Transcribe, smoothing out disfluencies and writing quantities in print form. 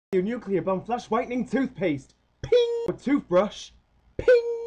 Your nuclear bomb flash whitening toothpaste. Ping! A toothbrush. Ping!